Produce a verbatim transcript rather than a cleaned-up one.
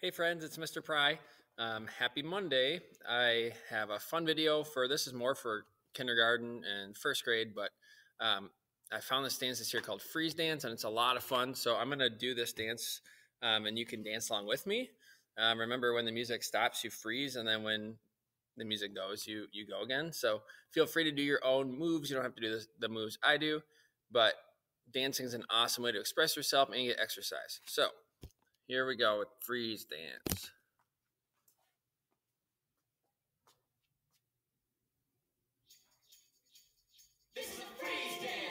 Hey friends, it's Mister Pry. Um, happy Monday. I have a fun video for this is more for kindergarten and first grade, but um, I found this dance this year called Freeze Dance, and it's a lot of fun. So I'm gonna do this dance, um, and you can dance along with me. Um, remember, when the music stops, you freeze, and then when the music goes, you you go again. So feel free to do your own moves. You don't have to do this, the moves I do, but dancing is an awesome way to express yourself and get exercise. So here we go with Freeze Dance. This is a freeze dance.